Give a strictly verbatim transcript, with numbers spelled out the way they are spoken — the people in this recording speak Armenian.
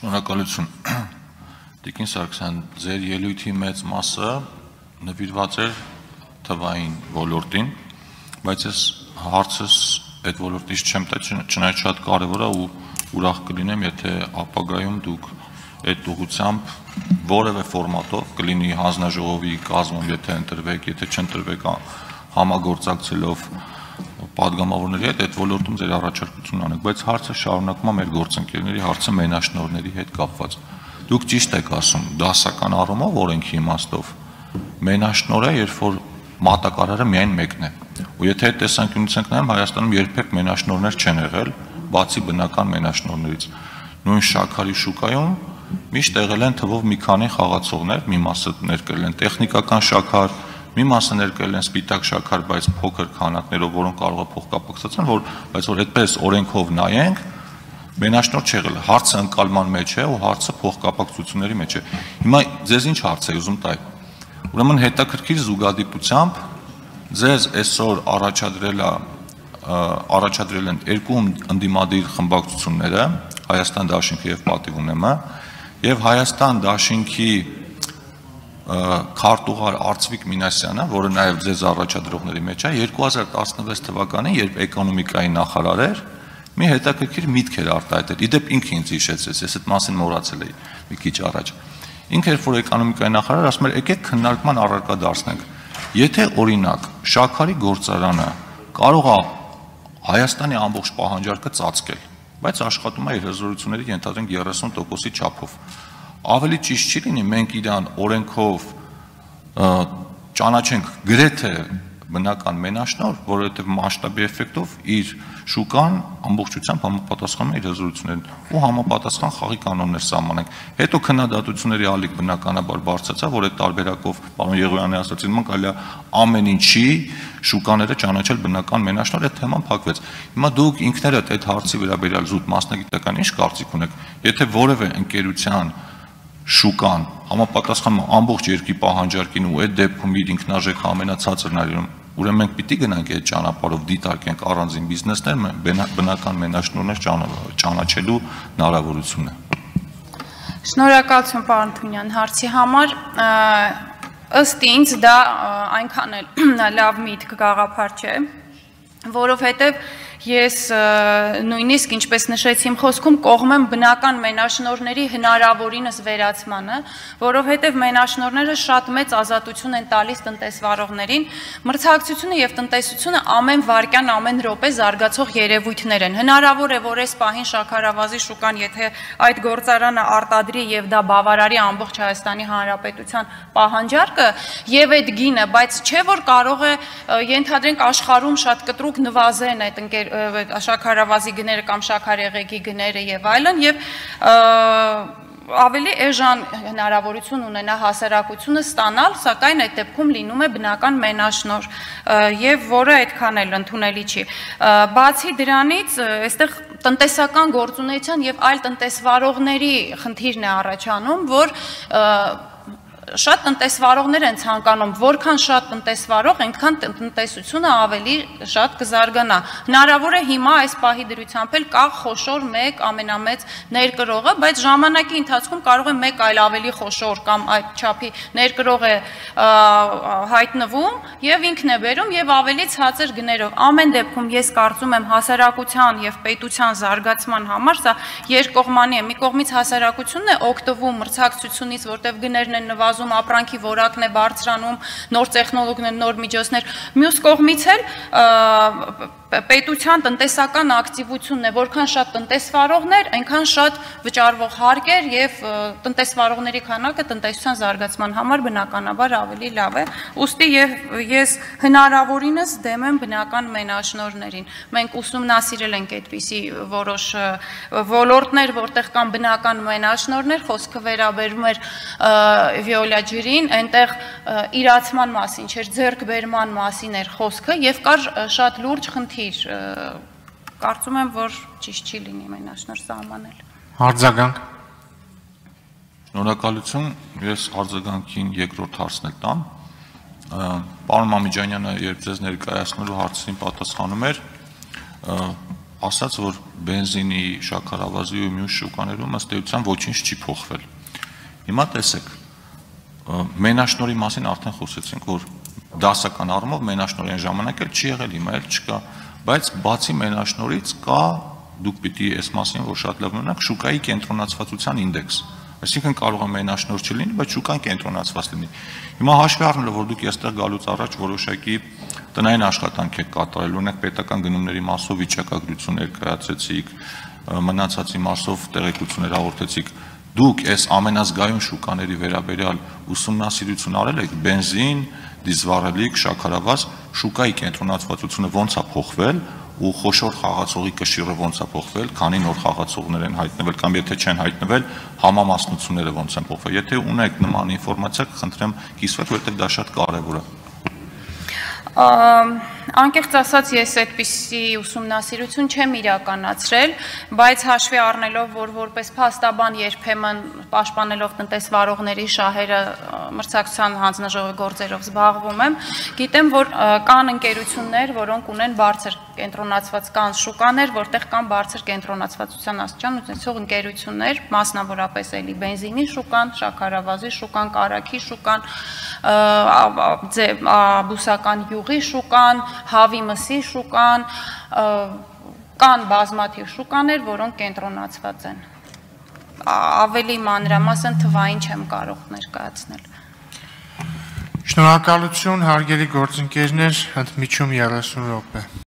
Շնորհակալություն Տիկին Սարգսյան, ձեր ելույթի մեծ մասը նվիրված էր թվային ոլորտին, բայց ես հարցս այդ ոլորտից չեմ տա, չնայած շատ կարևոր է ու ուրախ կլինեմ, եթե ապագայում դուք այդ ուղղությամբ որևէ ֆորմատով կլինի հանձնաժողովի կազմում, եթե ընտրվեք, եթե չընտրվեք համագործակցելով պատգամավորների հետ այդ ոլորտում ձեր առաջարկություն անեք, բայց հարցը շարունակում է մեր գործընկերների հարցը մենաշնորհների հետ կապված։ Դուք ճիշտ եք ասում, դասական առումով օրենքի իմաստով մենաշնորհը, երբ որ մատակարարը միայն մեկն է։ Ու եթե այդ տեսանկյունից ենք նայում, Հայաստանում երբեք մենաշնորհներ չեն եղել, բացի բնական մենաշնորհներից։ Նույն շաքարի շուկայում միշտ եղել են թվով մի քանի խաղացողներ, մի մասը ներկրել են տեխնիկական շաքար, մի մասը ներկրել են սպիտակ շաքար, բայց փոքր քանակներով, որոնք կարող է փոխկապակցության, որ բայց որ այդպես օրենքով նայենք, մենաշնորհ չեղել, հարցը ընկալման մեջ է ու հարցը փոխկապակցությունների մեջ է։ Հիմա ձեզ ինչ հարց է ուզում տալ։ Ուրեմն հետաքրքիր զուգադիպությամբ ձեզ այսօր առաջադրել է առաջադրել են երկու ընդդիմադիր խմբակցությունները, Հայաստան Դաշինքը եւ Պատիվ ունեմը, եւ Հայաստան Դաշինքի քարտուղար Արծվիկ Մինասյանը, որը նաև ձեզ առաջադրողների մեջ է, երկու հազար տասնվեց թվականին, երբ էկոնոմիկայի նախարար էր, մի հետաքրքիր միտք էր արտահայտել։ Իդեպ ինքը ինձ հիշեցրեց, ես այդ մասին մոռացել էի մի քիչ առաջ։ Ինքը երբ որ էկոնոմիկայի նախարար ասում էր, եկեք քննարկման առարկա դարձնենք։ Եթե օրինակ շաքարի գործարանը կարող է Հայաստանի ամբողջ պահանջարկը ծածկել, բայց աշխատում է իր հզորությունների ենթադրենք երեսուն տոկոսի չափով։ Ավելի ճիշտ չի լինի մենք իրան օրենքով ճանաչենք գրեթե բնական մենաշնորհ, որովհետև մասշտաբի էֆեկտով իր շուկան ամբողջությամբ համապատասխանում է իր հզորություններին ու համապատասխան խաղի կանոններ սահմանենք։ Հետո քննադատությունների ալիք բնականաբար բարձրացավ, որ այդ տարբերակով պարոն Եղոյանի ասած ինձ կայլ է ամեն ինչի շուկաները ճանաչել բնական մենաշնորհ, այդ թեման փակվեց։ Հիմա դուք ինքներդ այդ հարցի վերաբերյալ զուտ մասնագիտական ինչ կարծիք ունեք, եթե որևէ ընկերության շուկան համապատասխանում ամբողջ երկրի պահանջարկին ու այդ դեպքում իր ինքնարժեքը ամենացածրն է, ուրեմն մենք պիտի գնանք այդ ճանապարհով դիտարկենք առանձին բիզնեսներ բնական մենաշնորհներ ճանաչելու հնարավորությունը։ Շնորհակալություն պարոն Թունյան հարցի համար, ըստ ինձ դա այնքան էլ լավ միտք գաղափար չէ, որովհետև ես նույնիսկ ինչպես նշեցի իմ խոսքում կողմ եմ բնական մենաշնորհների հնարավորինս վերացմանը, որովհետև մենաշնորհները շատ մեծ ազատություն են տալիս տնտեսվարողներին, մրցակցությունը եւ տնտեսությունը ամեն վայրկյան, ամեն րոպե զարգացող երևույթներ են։ Հնարավոր է, որ այս պահին շաքարավազի շուկան, եթե այդ գործարանը արտադրի եւ դա բավարարի ամբողջ Հայաստանի Հանրապետության պահանջարկը եւ այդ գինը, բայց չէ որ կարող է ենթադրենք աշխարհում շատ կտրուկ նվազեն այդ ընկեր շաքարավազի գները կամ շաքարեղեգի գները եւ այլն եւ ավելի էժան հնարավորություն ունենա հասարակությունը ստանալ, սակայն այդ դեպքում լինում է բնական մենաշնորհ եւ որը այդքան էլ ընդունելի չի։ Բացի դրանից, այստեղ տնտեսական գործունեության եւ այլ տնտեսվարողների խնդիրն է առաջանում, որ շատ տնտեսվարողներ են ցանկանում, որքան շատ տնտեսվարող, այնքան տնտեսությունը ավելի շատ կզարգանա։ Հնարավոր է հիմա այս պահի դրությամբ էլ կա խոշոր մեկ ամենամեծ ներկրողը, բայց ժամանակի ընթացքում կարող է մեկ այլ ավելի խոշոր կամ այդ չափի ներկրող է հայտնվում եւ ինքն է բերում եւ ավելի ցածր գներով։ Ամեն դեպքում ես կարծում եմ հասարակության եւ պետության զարգացման համար սա երկկողմանի է։ Մի կողմից հասարակությունն է օգտվում մրցակցությունից, որտեղ գներն են նվազում, ապրանքի որակն է բարձրանում, նոր տեխնոլոգիաներ, նոր միջոցներ։ Մյուս կողմից էլ պետության տնտեսական ակտիվությունն է, որքան շատ տնտեսվարողներ, այնքան շատ վճարվող հարկեր եւ տնտեսվարողների քանակը տնտեսության զարգացման համար բնականաբար ավելի լավ է։ Ուստի ես հնարավորինս դեմ եմ բնական մենաշնորհներին։ Մենք ուսումնասիրել ենք այդպիսի որոշ ոլորտներ, որտեղ կան բնական մենաշնորհներ, խոսքը վերաբերում էր վիոլա ջրին, այնտեղ իրացման մասին չէր, ձեռքբերման մասին էր խոսքը եւ կար շատ լուրջ խնդիր։ Կարծում եմ, որ ճիշտ չի լինի մենաշնորհ սահմանել։ Արձագանք։ Շնորհակալություն, ես արձագանքին երկրորդ հարցն էլ տամ։ Պարոն Մամիջանյանը երբ ձեզ ներկայացնելու հարցին պատասխանում էր, ասաց, որ բենզինի, շաքարավազի ու մյուս շուկաներում ըստ էության ոչինչ չի փոխվել։ Հիմա տեսեք, մենաշնորհի մասին արդեն խոսեցինք, որ դասական առումով մենաշնորհի այն ժամանակ էլ չի եղել, հիմա էլ չկա, բայց բացի մենաշնորհից կա, դուք պիտի այս մասին որ շատ լավ ունենաք, շուկայի կենտրոնացվածության ինդեքս։ Այսինքն կարող է մենաշնորհ չլինի, բայց շուկան կենտրոնացված լինի։ Հիմա հաշվի առնելով, որ դուք այստեղ գալուց առաջ որոշակի տնային աշխատանք եք կատարել, ունեք պետական գնումների մասով վիճակագրություն ներկայացրեցիք, մնացածի մասով տեղեկություններ հաղորդեցիք, դուք այս ամենազգայուն շուկաների վերաբերյալ ուսումնասիրություն արել եք, բենզին, դիզվառելիք, շաքարավազ, շուկայի կենտրոնացվածությունը ոնց է փոխվել ու խոշոր խաղացողի կշիռը ոնց է փոխվել, քանի նոր խաղացողներ են հայտնվել կամ եթե չեն հայտնվել, համամասնությունները ոնց են փոխվել։ Եթե ունեք նման ինֆորմացիա, կխնդրեմ կիսվեք, որովհետև դա շատ կարևոր է։ Անկեղծ ասած ես այդպիսի ուսումնասիրություն չեմ իրականացրել, բայց հաշվի առնելով, որ որպես փաստաբան երբեմն պաշտպանելով տնտեսվարողների շահերը մրցակցության հանձնաժողովի գործերով զբաղվում եմ, գիտեմ, որ կան ընկերություններ, որոնք ունեն բարձր կենտրոնացված կան շուկաներ, որտեղ կան բարձր կենտրոնացվածության աստիճան ունեցող ընկերություններ, մասնավորապես էլի բենզինի շուկան, շաքարավազի շուկան, կարագի շուկան, բուսական յուղի շուկան, հավի մսի շուկան, կան բազմաթիվ շուկաներ, որոնք կենտրոնացված են։ Ավելի մանրամասն թվային չեմ կարող ներկայացնել։ Շնորհակալություն, հարգելի գործընկերներ, ընդմիջում երեսուն րոպե։